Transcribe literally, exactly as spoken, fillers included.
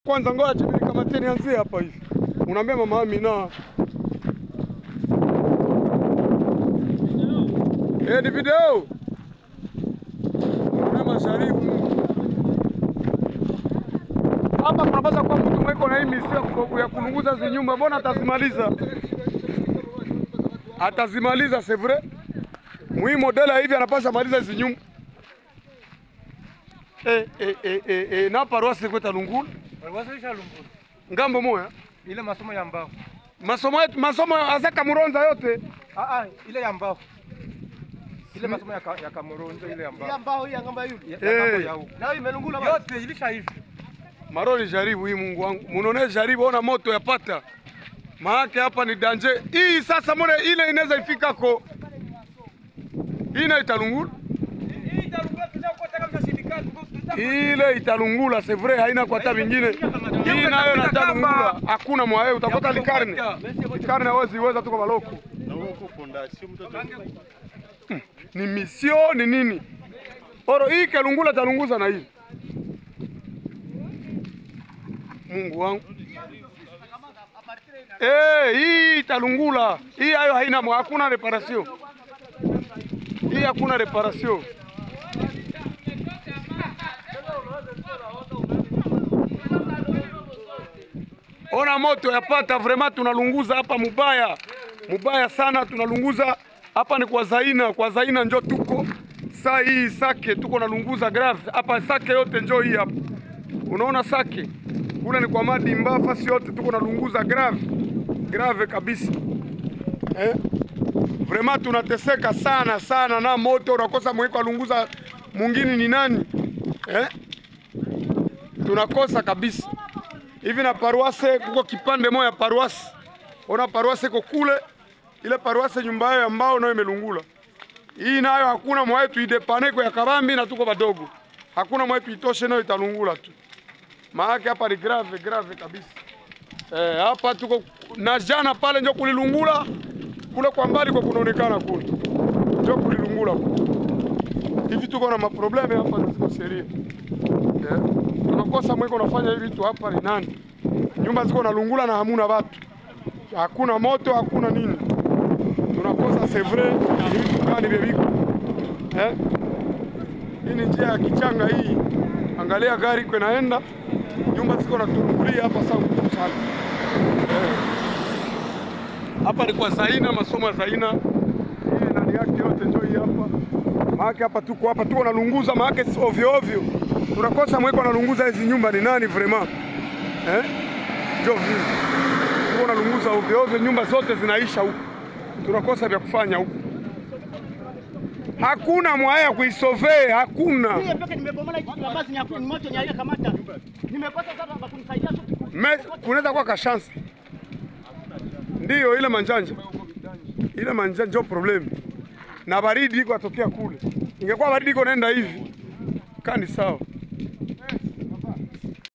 Kwanza ngoja chibili kama teni anzie hapa hivi. Unaambia mama Amina. Eh, ni video. Kama sharibu. Hapa tunapaswa kwa mtu mweko na hii misio ya kulunguza hizo nyumba, mbona atazimaliza? Atazimaliza c'est vrai. Mwi modela hivi anapaswa maliza hizo nyumba. Eh eh eh eh, eh na paroisse kweta Lungula. Paroisse isha Lungula. Ngambo moya ile masomo ya mbao. Masomo yetu masomo azaka Muronza yote. Ah ah, ile ya mbao. Ile masomo ya ya Kamuronza ile ya mbao. Ya mbao hii ngamba yule. Eh. Nao imelungula basi. Yote ilisha hivi. Maroni jaribu hii Mungu wangu. Munaone jaribu ona moto yapata. Maana hapa ni danger. Hii sasa mbona ile inaweza ifika ko. Hii na italungula. Hii italungula tunakota kama sindikati. Ile italungula c'est vrai haina kwa hata vingine. Hii nayo na italungula. Hakuna mwae utakota likarne. Likarne hawezi weza tuko baloko. Na huko fondation mtoto. Ni mission ni nini? Oro hii kalungula talunguza na hii. Mungu wangu. Eh, hii talungula. Hii hayo haina hakuna reparation. Hii hakuna reparation. Ona moto yapata vraiment tunalunguza hapa mubaya. Mubaya sana tunalunguza hapa ni kwa Zaina, kwa Zaina njo tuko. Saa hii Sake tuko nalunguza grave. Hapa Sake yote njo hii hapa. Unaona Sake? Kule ni kwa Madimba fasi yote tuko nalunguza grave. Grave kabisa. Eh? Vraiment tunateseka sana sana na moto unakosa mweko alunguza mwingine ni nani? Eh? Tunakosa kabisa. Hivi na paroisse kuko kipande moja paroisse. Ona paroisse iko kule. Ile paroisse nyumba yao ambao nayo imelungula. Hii nayo hakuna mwae tuidepane kwa ya kabambi na tuko badogo. Hakuna mwae tuitoshe nayo italungula tu. Maana hapa ni grave grave kabisa. Eh, hapa tuko na jana pale ndio kulilungula. Kule kwa mbali kwa kunaonekana kule. Ndio kulilungula kule. Hivi tuko na maprobleme hapa na sheria. Eh, tunakosa mweko unafanya hivi tu hapa ni nani? Nyumba ziko na lungula na hamuna watu. Hakuna moto, hakuna nini. Tunakosa c'est vrai, hivi tukani bebiko. Eh? Hii ni njia ya kichanga hii. Angalia gari kwa naenda. Nyumba ziko na turungulia hapa sana sana. Eh. Hapa ni kwa Zaina, masomo ya Zaina. Hii nani yake yote njoo hii hapa. Maana hapa tuko hapa tuko nalunguza maana ovyo ovyo. Tunakosa mweko nalunguza hizi nyumba ni nani vraiment? Eh? Njoo vile. Tuko nalunguza ovyo ovyo nyumba zote zinaisha huko. Tunakosa vya kufanya huko. Hakuna mwaya kuisove, hakuna. Mimi mpaka nimebomola hiki kilabazi ni hakuna moto nyalia kamata. Nimekosa sasa kwa kunisaidia tu. Kunaweza kuwa ka chance. Ndio ile manjanja. Ile manjanja ndio problem. Na baridi iko atokea kule. Ingekuwa baridi iko naenda hivi. Kani sawa.